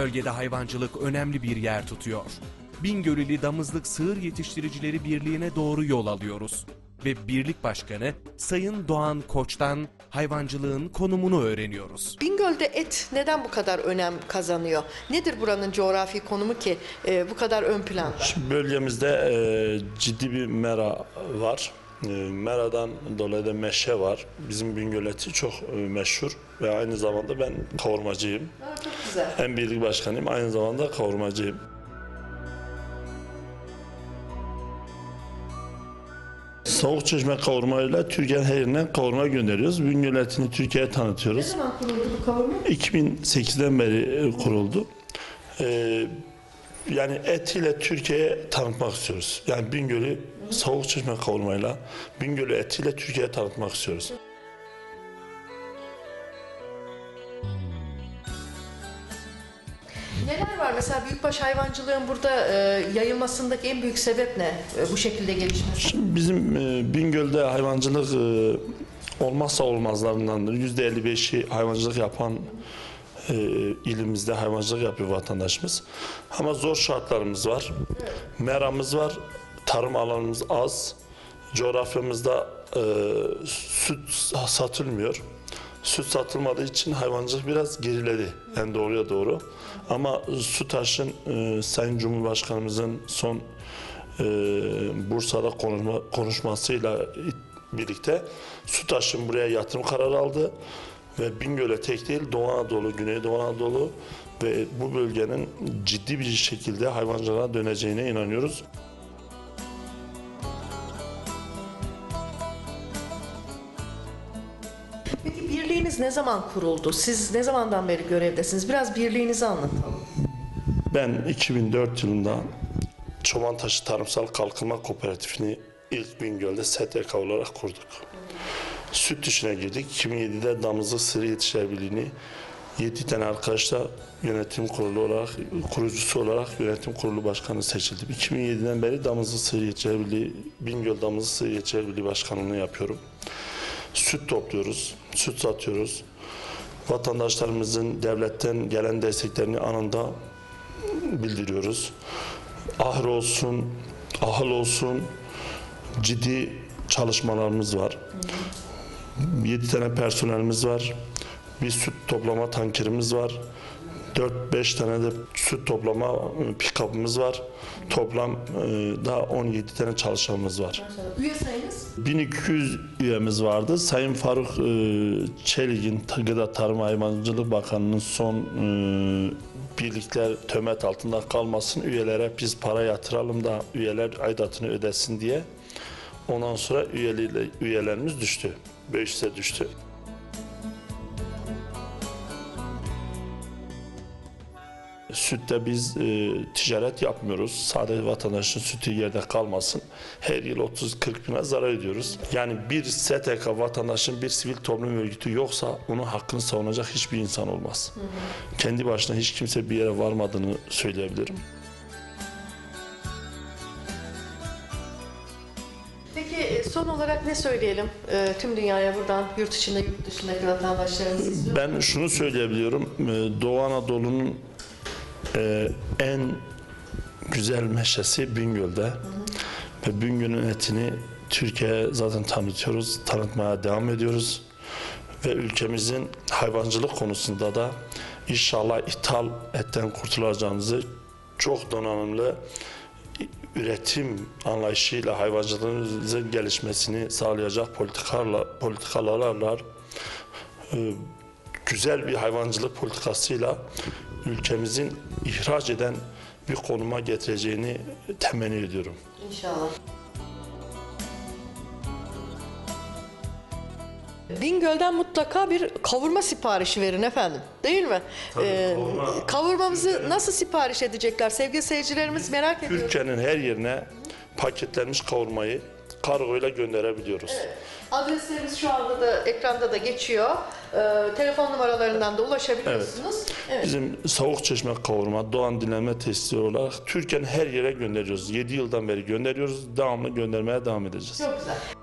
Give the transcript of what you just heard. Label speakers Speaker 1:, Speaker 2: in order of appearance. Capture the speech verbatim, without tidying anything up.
Speaker 1: Bölgede hayvancılık önemli bir yer tutuyor. Bingöl'lü Damızlık Sığır Yetiştiricileri Birliği'ne doğru yol alıyoruz. Ve birlik başkanı Sayın Doğan Koç'tan hayvancılığın konumunu öğreniyoruz.
Speaker 2: Bingöl'de et neden bu kadar önem kazanıyor? Nedir buranın coğrafi konumu ki e, bu kadar ön planda?
Speaker 3: Şimdi bölgemizde e, ciddi bir mera var. E, meradan dolayı da meşe var. Bizim Bingöl eti çok e, meşhur ve aynı zamanda ben kavurmacıyım.
Speaker 2: Ha, çok güzel.
Speaker 3: Hem birlik başkanıyım, aynı zamanda kavurmacıyım. Soğukçeşme kavurmayla Türkiye'nin her yerine kavurma gönderiyoruz. Bingöl etini Türkiye'ye
Speaker 2: Ne
Speaker 3: tanıtıyoruz.
Speaker 2: zaman kuruldu bu kavurma?
Speaker 3: iki bin sekizden beri kuruldu. Ee, yani etiyle Türkiye'ye tanıtmak istiyoruz. Yani Bingöl'ü Soğukçeşme kavurmayla, Bingöl'ü etiyle Türkiye'ye tanıtmak istiyoruz.
Speaker 2: Neler var? Mesela büyükbaş hayvancılığın burada e, yayılmasındaki en büyük sebep ne? E, bu şekilde gelişmesi.
Speaker 3: Şimdi bizim e, Bingöl'de hayvancılık e, olmazsa olmazlarındandır. yüzde elli beşi hayvancılık yapan e, ilimizde hayvancılık yapıyor vatandaşımız. Ama zor şartlarımız var. Meramız var. Tarım alanımız az. Coğrafyamızda e, süt satılmıyor. Süt satılmadığı için hayvancılık biraz geriledi. Yani doğruya doğru. Ama SUTAŞ'ın e, Sayın Cumhurbaşkanımızın son e, Bursa'da konuşma, konuşmasıyla birlikte SUTAŞ'ın buraya yatırım kararı aldı. Ve Bingöl'e tek değil Doğu Anadolu, Güneydoğu Anadolu ve bu bölgenin ciddi bir şekilde hayvancılığa döneceğine inanıyoruz.
Speaker 2: Peki birliğiniz ne zaman kuruldu? Siz ne zamandan beri görevdesiniz? Biraz birliğinizi anlatalım.
Speaker 3: Ben iki bin dört yılında Çobantaşı Tarımsal Kalkınma Kooperatifini ilk Bingöl'de S T K olarak kurduk. Süt işine girdik. iki bin yedide Damızlık Sığır Yetiştiriciler Birliği'ni yedi tane arkadaşla yönetim kurulu olarak, kurucusu olarak yönetim kurulu başkanı seçildim. iki bin yediden beri Damızlık Sığır Yetiştiriciler Birliği, Bingöl Damızlık Sığır Yetiştiriciler Birliği başkanlığını yapıyorum. Süt topluyoruz, süt satıyoruz. Vatandaşlarımızın devletten gelen desteklerini anında bildiriyoruz. Ahır olsun, ahıl olsun ciddi çalışmalarımız var. yedi tane personelimiz var. Bir süt toplama tankerimiz var. dört beş tane de süt toplama pick-up'ımız var. Toplam da on yedi tane çalışanımız var.
Speaker 2: Üye sayınız?
Speaker 3: bin iki yüz üyemiz vardı. Sayın Faruk Çelik'in Gıda Tarım Hayvancılık Bakanı'nın son birlikler töhmet altında kalmasın, üyelere biz para yatıralım da üyeler aidatını ödesin diye. Ondan sonra üyeliyle, üyelerimiz düştü. beş yüze düştü. Sütte biz e, ticaret yapmıyoruz. Sadece vatandaşın sütü yerde kalmasın. Her yıl otuz kırk bine zarar ediyoruz. Yani bir S T K vatandaşın bir sivil toplum örgütü yoksa onun hakkını savunacak hiçbir insan olmaz. Hı hı. Kendi başına hiç kimse bir yere varmadığını söyleyebilirim.
Speaker 2: Peki son olarak ne söyleyelim e, tüm dünyaya buradan yurt içinde yurt dışındaki vatandaşlarımız?
Speaker 3: Ben şunu söyleyebiliyorum. Doğu Anadolu'nun e, en güzel meşesi Bingöl'de. Hı hı. Ve Bingöl'ün etini Türkiye'ye zaten tanıtıyoruz, tanıtmaya devam ediyoruz. Ve ülkemizin hayvancılık konusunda da inşallah ithal etten kurtulacağımızı çok donanımlı üretim anlayışıyla hayvancılığımızın gelişmesini sağlayacak politikalarla, politikalarla e, güzel bir hayvancılık politikasıyla ülkemizin ihraç eden bir konuma getireceğini temenni ediyorum.
Speaker 2: İnşallah. Bingöl'den mutlaka bir kavurma siparişi verin efendim. Değil mi?
Speaker 3: Tabii,
Speaker 2: ee,
Speaker 3: kavurma.
Speaker 2: Kavurmamızı
Speaker 3: Türkiye'nin,
Speaker 2: nasıl sipariş edecekler? Sevgili seyircilerimiz merak ediyor.
Speaker 3: Türkiye'nin her yerine paketlenmiş kavurmayı kargoyla gönderebiliyoruz.
Speaker 2: Evet. Adreslerimiz şu anda da ekranda da geçiyor. Ee, telefon numaralarından da ulaşabiliyorsunuz. Evet.
Speaker 3: Evet. Bizim Soğukçeşme Kavurma Doğan Dinlenme Tesisleri olarak Türkiye'nin her yere gönderiyoruz. yedi yıldan beri gönderiyoruz. Devamlı göndermeye devam edeceğiz.
Speaker 2: Çok güzel.